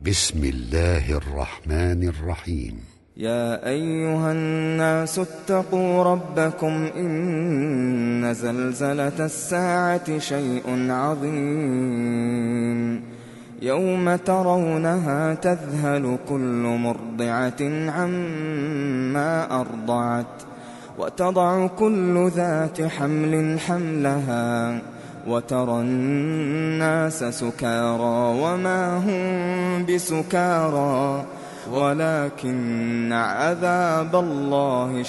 بسم الله الرحمن الرحيم. يا أيها الناس اتقوا ربكم إن زلزلة الساعة شيء عظيم يوم ترونها تذهل كل مرضعة عما أرضعت وتضع كل ذات حمل حملها وترى الناس سكارى وما هم بسكارى ولكن عذاب الله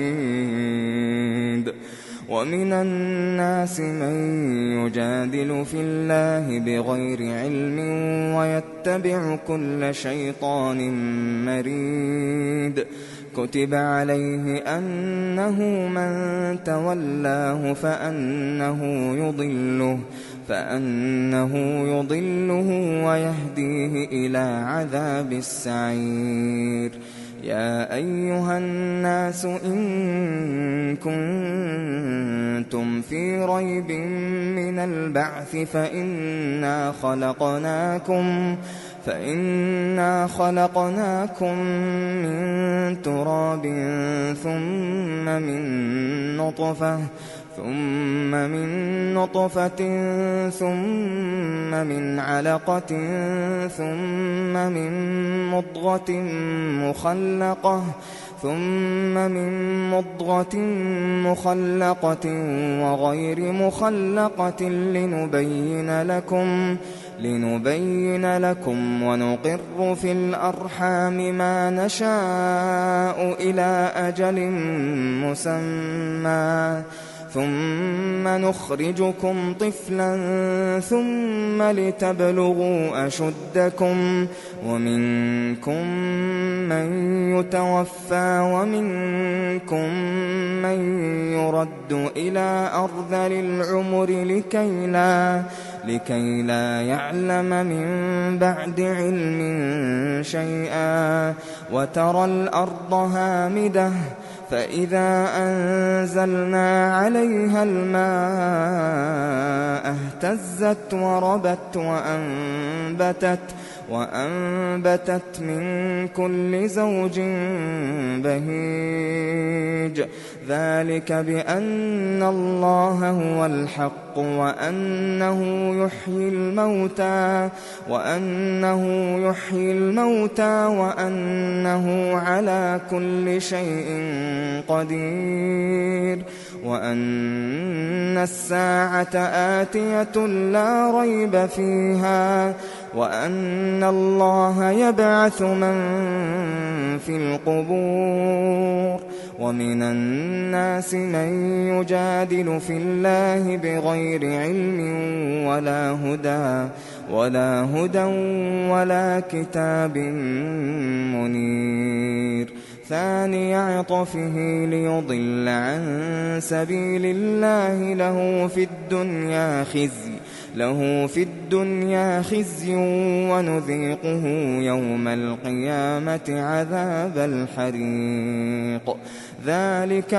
شديد. ومن الناس من يجادل في الله بغير علم ويتبع كل شيطان مريد. كتب عليه أنه من تولاه فأنه يضله ويهديه إلى عذاب السعير. يا أيها الناس إن كنتم في ريب من البعث فإنا خلقناكم من تراب ثم من نطفة ثم من علقة ثم من مضغة مخلقة وغير مخلقة لنبين لكم ونقر في الأرحام ما نشاء إلى أجل مسمى ثم نخرجكم طفلا ثم لتبلغوا أشدكم ومنكم من يتوفى ومنكم من يرد إلى أرذل العمر لكي لا يعلم من بعد علم شيئا. وترى الأرض هامدة فإذا أنزلنا عليها الماء اهتزت وربت وأنبتت من كل زوج بهيج. ذلك بأن الله هو الحق وأنه يحيي الموتى وأنه على كل شيء قدير وأن الساعة آتية لا ريب فيها وأن الله يبعث من في القبور. ومن الناس من يجادل في الله بغير علم ولا هدى ولا كتاب منير. ثاني عطفه ليضل عن سبيل الله له في الدنيا خزي ونذيقه يوم القيامة عذاب الحريق. ذلك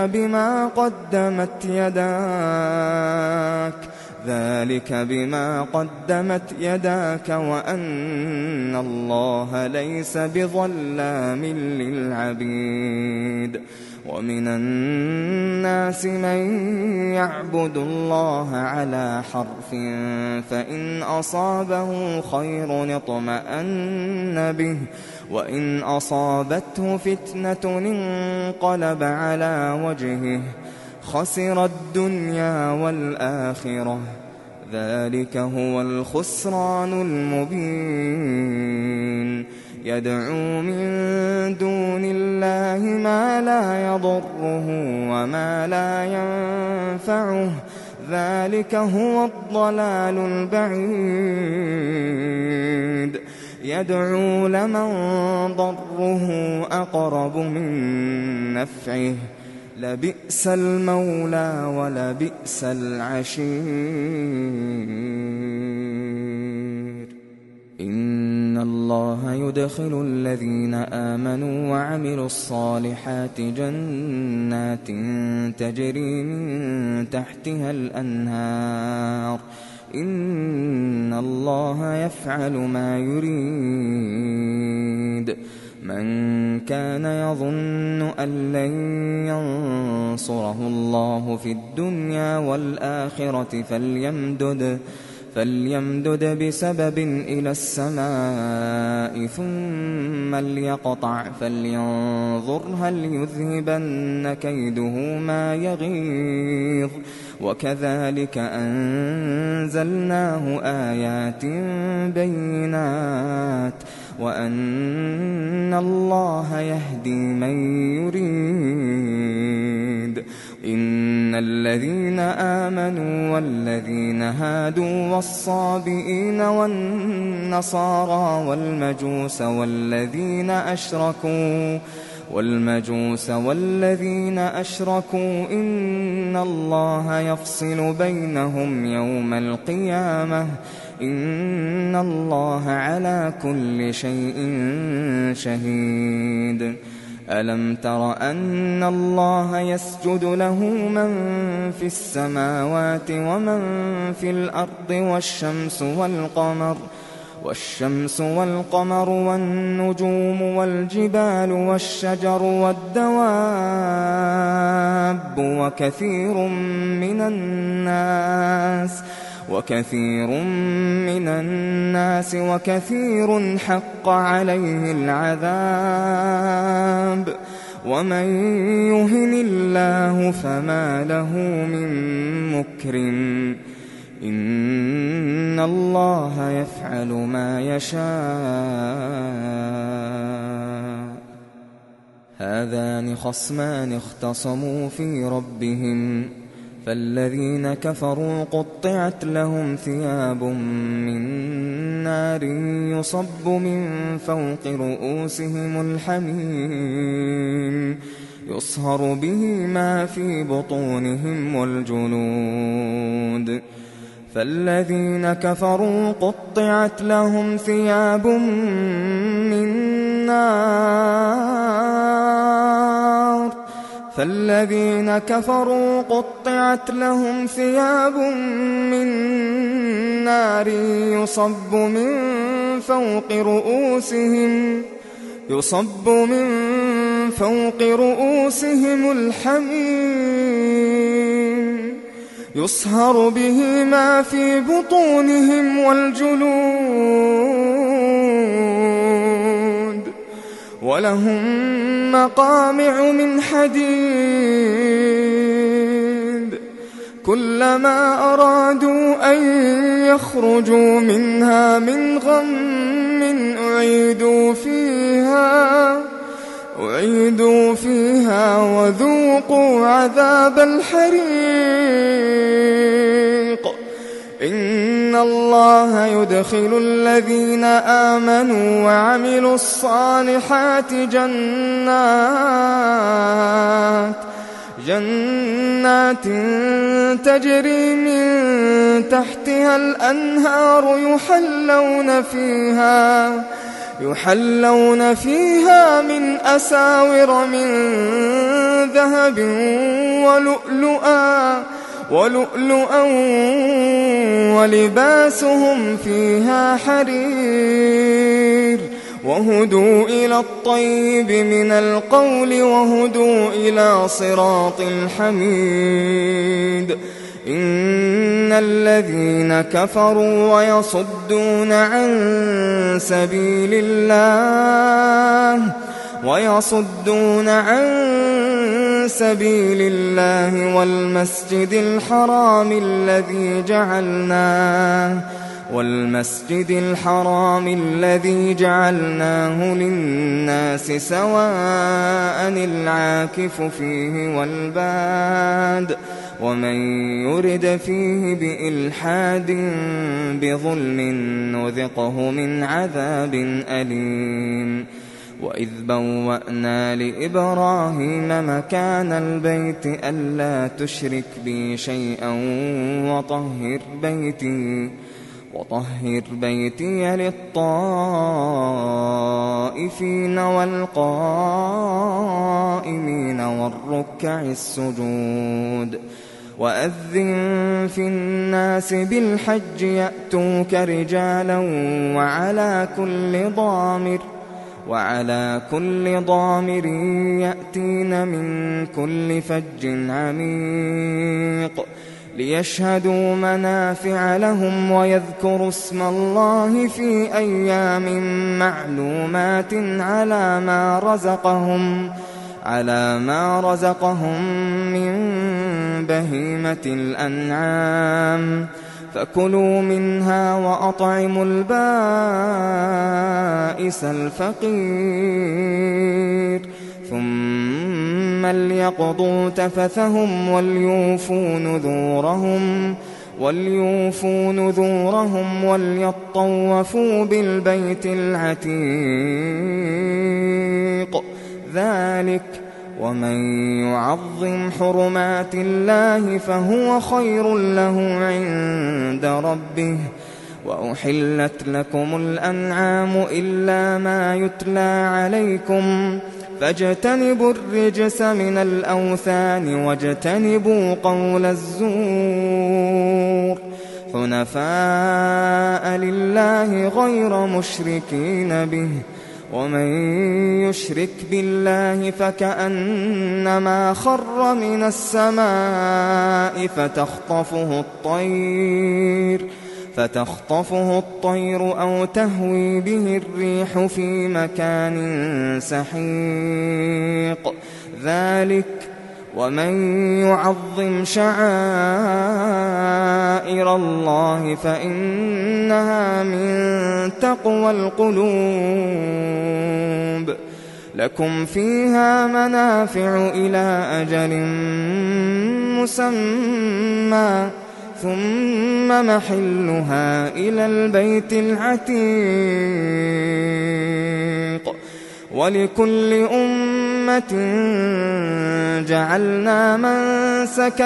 بما قدمت يداك وأن الله ليس بظلام للعبيد. ومن الناس من يعبد الله على حرف فإن أصابه خير اطمأن به وإن أصابته فتنة انقلب على وجهه خسر الدنيا والآخرة. ذلك هو الخسران المبين. يدعو من دون الله ما لا يضره وما لا ينفعه ذلك هو الضلال البعيد. يدعو لمن ضره أقرب من نفعه لبئس المولى ولبئس العشير. إن الله يدخل الذين آمنوا وعملوا الصالحات جنات تجري من تحتها الأنهار إن الله يفعل ما يريد. كان يظن أن لن ينصره الله في الدنيا والآخرة فليمدد بسبب إلى السماء ثم ليقطع فلينظر هل يذهبن كيده ما يغيظ وكذلك أنزلناه آيات بينات وأن الله يهدي من يريد إن الذين آمنوا والذين هادوا والصابئين والنصارى والمجوس والذين أشركوا إن الله يفصل بينهم يوم القيامة إن الله على كل شيء شهيد ألم تر أن الله يسجد له من في السماوات ومن في الأرض والشمس والقمر والنجوم والجبال والشجر والدواب وكثير من الناس وكثير حق عليه العذاب ومن يهن الله فما له من مكرم إن الله يفعل ما يشاء هذان خصمان اختصموا في ربهم فالذين كفروا قطعت لهم ثياب من نار يصب من فوق رؤوسهم الحميم يصهر به ما في بطونهم والجلود فالذين كفروا قطعت لهم ثياب من نار يصب من فوق رؤوسهم الحميم يصهر به ما في بطونهم والجلود ولهم مقامع من حديد كلما أرادوا أن يخرجوا منها من غم أعيدوا فيها وذوقوا عذاب الحريق إن الله يدخل الذين آمنوا وعملوا الصالحات جنات تجري من تحتها الأنهار يحلون فيها من أساور من ذهب ولؤلؤا ولباسهم فيها حرير وهدوا إلى الطيب من القول وهدوا إلى صراط الحميد إن الذين كفروا ويصدون عن سبيل الله والمسجد الحرام الذي جعلناه للناس سواء العاكف فيه والباد ومن يرد فيه بإلحاد بظلم نذقه من عذاب أليم وإذ بوأنا لإبراهيم مكان البيت ألا تشرك بي شيئا وطهر بيتي للطائفين والقائمين والركع السجود وأذن في الناس بالحج يأتوك رجالا وعلى كل ضامر يأتين من كل فج عميق ليشهدوا منافع لهم ويذكروا اسم الله في أيام معلومات على ما رزقهم من بهيمة الأنعام فكلوا منها وأطعموا البائس الفقير ثم ليقضوا تفثهم وليوفوا نذورهم وليطوفوا بالبيت العتيق ذلك ومن يعظم حرمات الله فهو خير له عند ربه وأحلت لكم الأنعام إلا ما يتلى عليكم فاجتنبوا الرجس من الأوثان واجتنبوا قول الزور حنفاء لله غير مشركين به ومن يشرك بالله فكأنما خر من السماء فتخطفه الطير أو تهوي به الريح في مكان سحيق ذلك ومن يعظم شعائر الله فإنها من تقوى القلوب لكم فيها منافع إلى أجل مسمى ثم محلها إلى البيت العتيق ولكل أمة جعلنا منسكا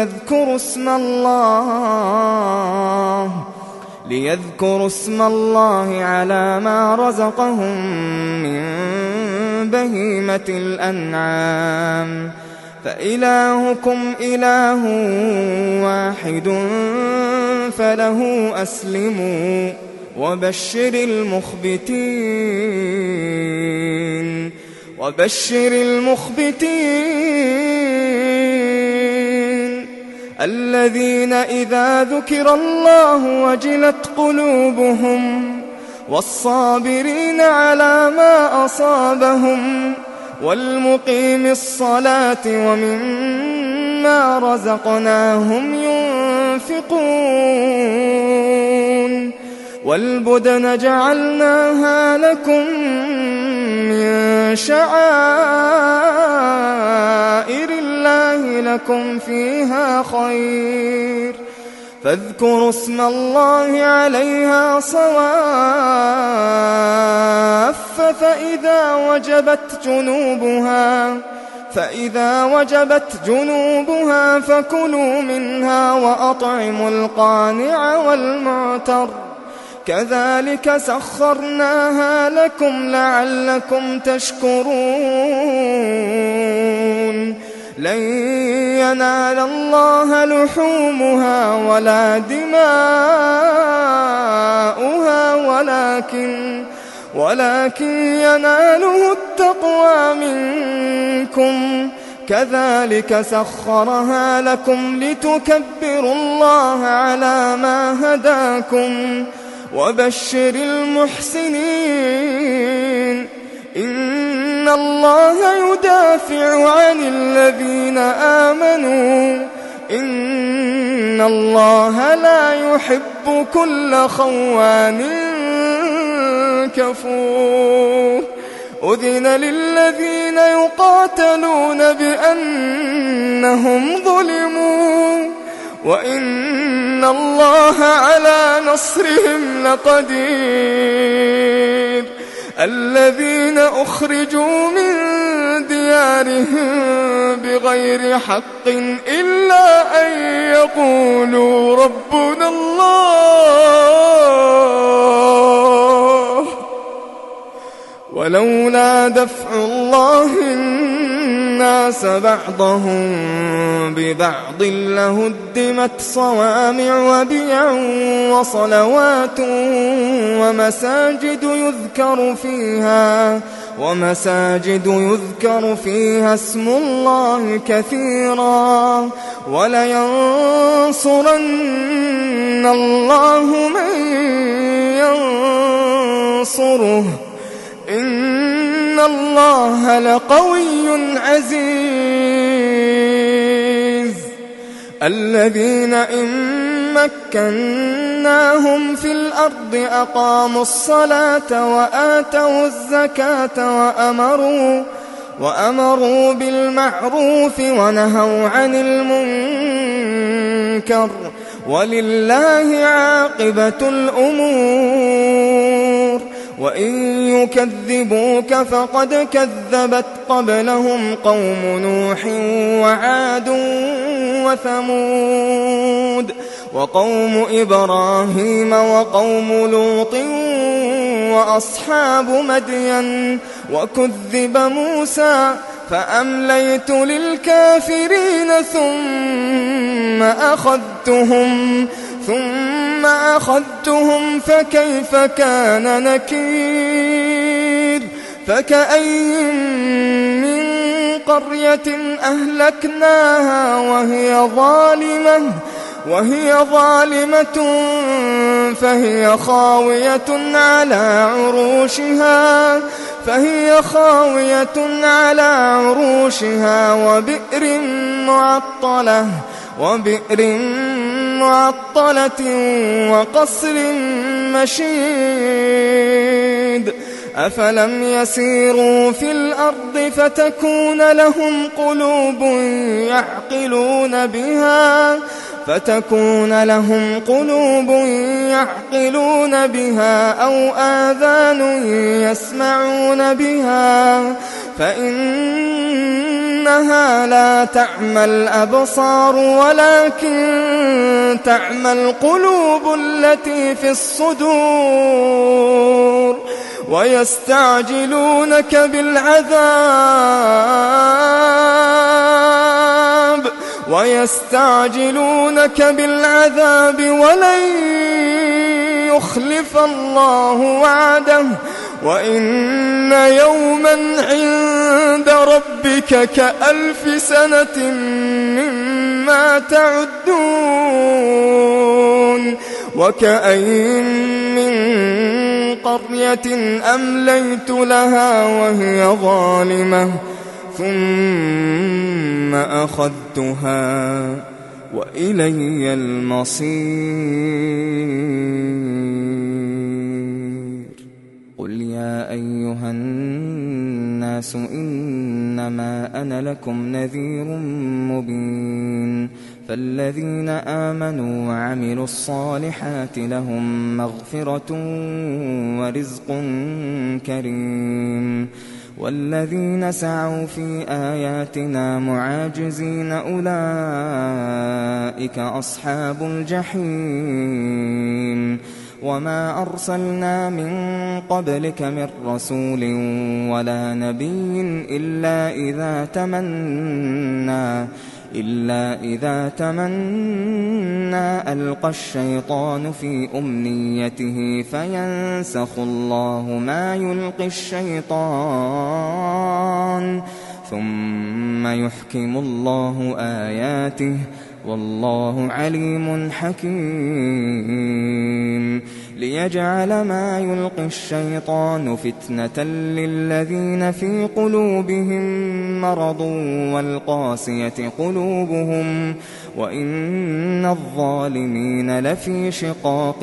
ليذكروا اسم الله على ما رزقهم من بهيمة الأنعام فإلهكم إله واحد فله أسلموا وبشر المخبتين الذين إذا ذكر الله وجلت قلوبهم والصابرين على ما أصابهم والمقيم الصلاة ومما رزقناهم ينفقون والبدن جعلناها لكم من شعائر الله لكم فيها خير فاذكروا اسم الله عليها صواف فإذا وجبت جنوبها فكلوا منها وأطعموا القانع والمعتر كذلك سخرناها لكم لعلكم تشكرون لن ينال الله لحومها ولا دماؤها ولكن يناله التقوى منكم كذلك سخرها لكم لتكبروا الله على ما هداكم وبشر المحسنين إن الله يدافع عن الذين آمنوا إن الله لا يحب كل خوان كفور أذن للذين يقاتلون بأنهم ظلموا وإن الله على نصرهم لقدير الذين أخرجوا من ديارهم بغير حق إلا أن يقولوا ربنا الله ولولا دفع الله الناس بعضهم ببعض لهدمت صوامع وبيع وصلوات ومساجد يذكر فيها اسم الله كثيرا ولينصرن الله من ينصره إن الله لقوي عزيز. الذين إن مكناهم في الأرض أقاموا الصلاة وآتوا الزكاة وأمروا بالمعروف ونهوا عن المنكر ولله عاقبة الأمور. وإن يكذبوك فقد كذبت قبلهم قوم نوح وعاد وثمود وقوم إبراهيم وقوم لوط وأصحاب مدين وكذب موسى فأمليت للكافرين ثم أخذتهم فكيف كان نكير. فكأين من قرية أهلكناها وهي ظالمة فهي خاوية على عروشها وبئر معطلة وقصر مشيد. أفلم يسيروا في الأرض فتكون لهم قلوب يعقلون بها أو آذان يسمعون بها فإنها لا تعمى الأبصار ولكن تعمى القلوب التي في الصدور. ويستعجلونك بالعذاب ولن يخلف الله وعده وإن يوما عند ربك كألف سنة مما تعدون. وكأين من قرية أمليت لها وهي ظالمة ثم أخذتها وإلي المصير. قل يا أيها الناس إنما أنا لكم نذير مبين. فالذين آمنوا وعملوا الصالحات لهم مغفرة ورزق كريم. والذين سعوا في آياتنا معاجزين أولئك أصحاب الجحيم. وما أرسلنا من قبلك من رسول ولا نبي إلا إذا تمنى ألقى الشيطان في أمنيته فينسخ الله ما يلقي الشيطان ثم يحكم الله آياته والله عليم حكيم. ليجعل ما يلقي الشيطان فتنة للذين في قلوبهم مرض والقاسية قلوبهم وإن الظالمين لفي شقاق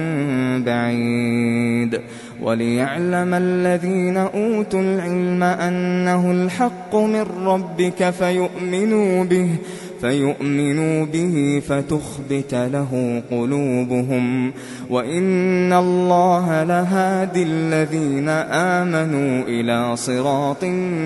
بعيد. وليعلم الذين أوتوا العلم أنه الحق من ربك فيؤمنوا به فتخبت له قلوبهم وإن الله لهادي الذين آمنوا إلى صراط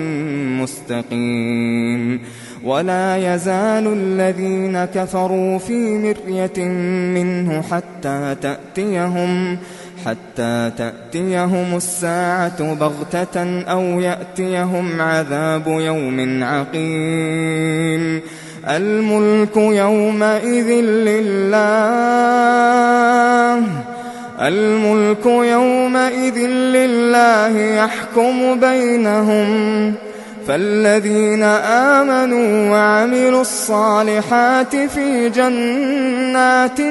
مستقيم. ولا يزال الذين كفروا في مرية منه حتى تأتيهم الساعة بغتة أو يأتيهم عذاب يوم عقيم. الملك يومئذ لله يحكم بينهم، فالذين آمنوا وعملوا الصالحات في جنات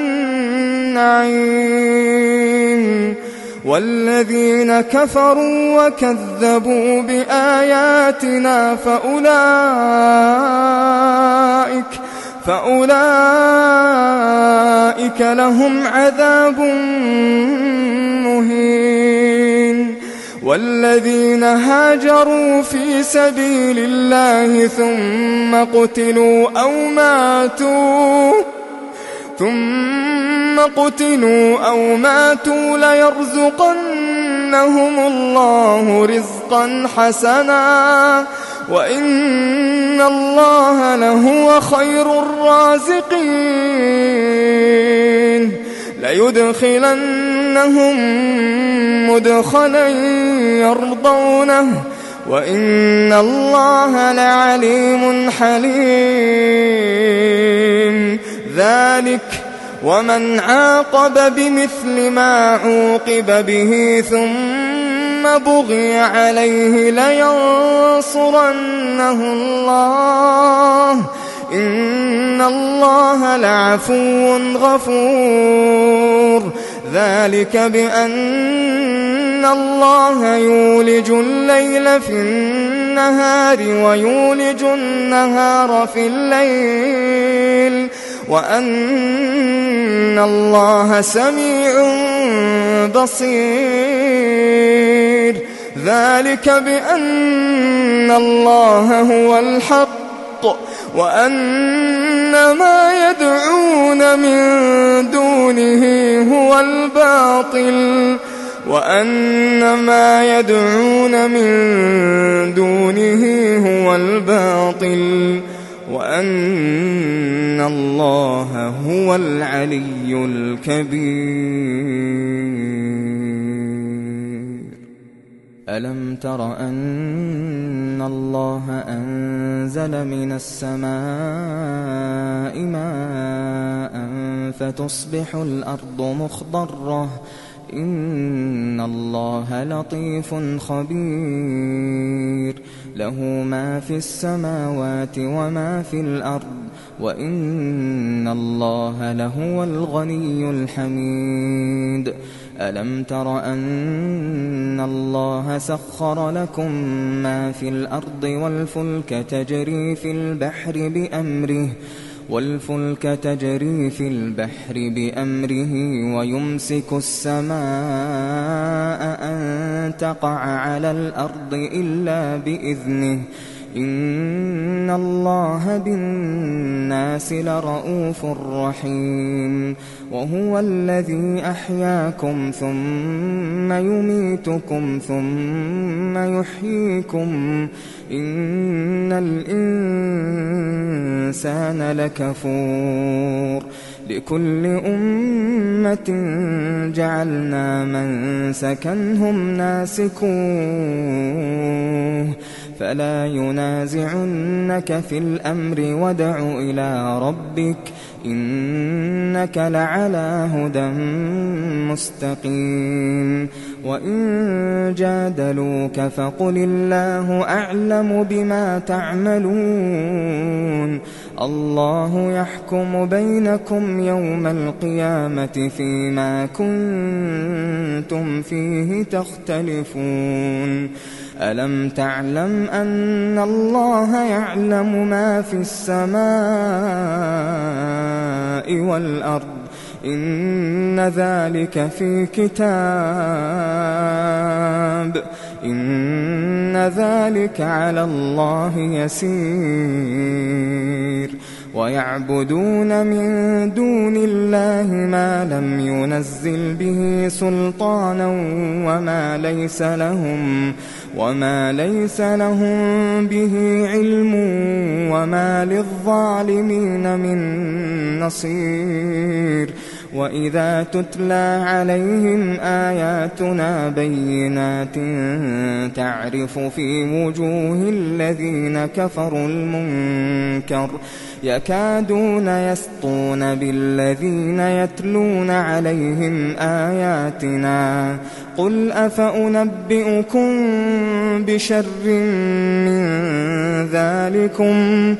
النعيم، والذين كفروا وكذبوا بآياتنا فأولئك لهم عذاب مهين. والذين هاجروا في سبيل الله ثم قتلوا أو ماتوا ليرزقنهم الله رزقا حسنا وإن الله لهو خير الرازقين. ليدخلنهم مدخلا يرضونه وإن الله لعليم حليم. ذلك ومن عاقب بمثل ما عوقب به ثم بغي عليه لينصرنه الله إن الله لعفو غفور. ذلك بأن الله يولج الليل في النهار ويولج النهار في الليل وأن الله سميع بصير. ذلك بأن الله هو الحق وأن ما يدعون من دونه هو الباطل وأن الله هو العلي الكبير. ألم تر أن الله أنزل من السماء ماء فتصبح الأرض مخضرة إن الله لطيف خبير. له ما في السماوات وما في الأرض وإن الله لهو الغني الحميد. ألم تر أن الله سخر لكم ما في الأرض والفلك تجري في البحر بأمره ويمسك السماء أن تقع على الأرض إلا بإذنه إن الله بالناس لرءوف رحيم. وهو الذي أحياكم ثم يميتكم ثم يحييكم إن الإنسان لكفور. لكل أمة جعلنا منسكا هم ناسكوه فلا ينازعنك في الأمر وادع إلى ربك إنك لعلى هدى مستقيم. وإن جادلوك فقل الله أعلم بما تعملون الله يحكم بينكم يوم القيامة فيما كنتم فيه تختلفون. ألم تعلم أن الله يعلم ما في السماء والأرض إن ذلك في كتاب إن ذلك على الله يسير. ويعبدون من دون الله ما لم ينزل به سلطانا وما ليس لهم به علم وما للظالمين من نصير. وإذا تتلى عليهم آياتنا بينات تعرف في وجوه الذين كفروا المنكر يكادون يسطون بالذين يتلون عليهم آياتنا قل أفأنبئكم بشر من ذلكم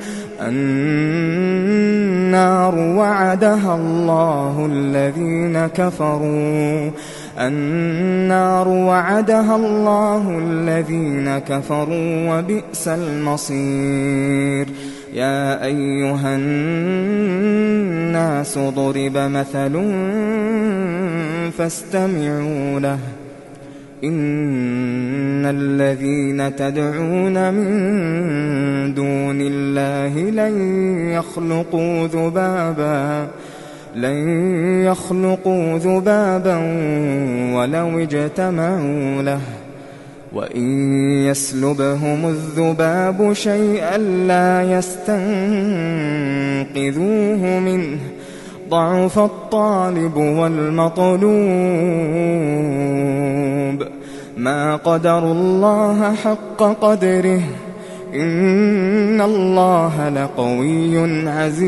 النار وعدها الله الذين كفروا وبئس المصير يا أيها الناس ضرب مثل فاستمعوا له إن الذين تدعون من دون الله لن يخلقوا ذبابا ولو اجتمعوا له وإن يسلبهم الذباب شيئا لا يستنقذوه منه ضعف الطالب والمطلوب ما قدروا الله حق قدره إن الله لقوي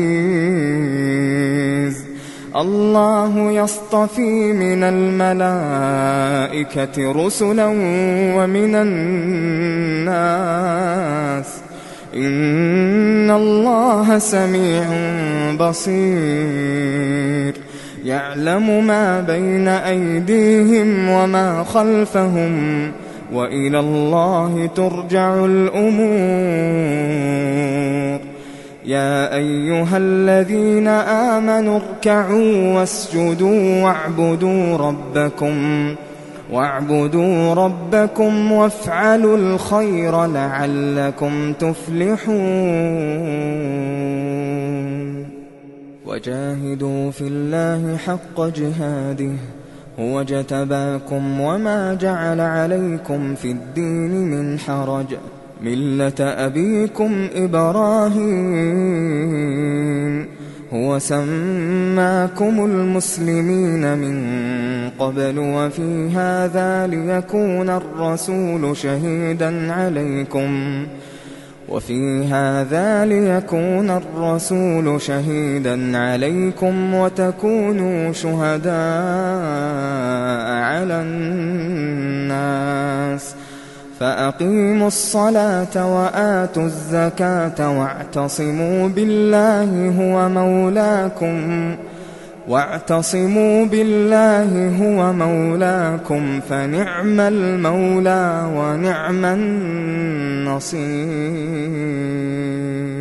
عزيز الله يصطفي من الملائكة رسلا ومن الناس إن الله سميع بصير يعلم ما بين أيديهم وما خلفهم وإلى الله ترجع الأمور يا أيها الذين آمنوا اركعوا واسجدوا واعبدوا ربكم وافعلوا الخير لعلكم تفلحون وجاهدوا في الله حق جهاده هو اجتباكم وما جعل عليكم في الدين من حرج ملة أبيكم إبراهيم هو سماكم المسلمين من قبل وفي هذا ليكون الرسول شهيدا عليكم وتكونوا شهداء على الناس فأقيموا الصلاة وآتوا الزكاة واعتصموا بالله هو مولاكم فنعم المولى ونعم النصير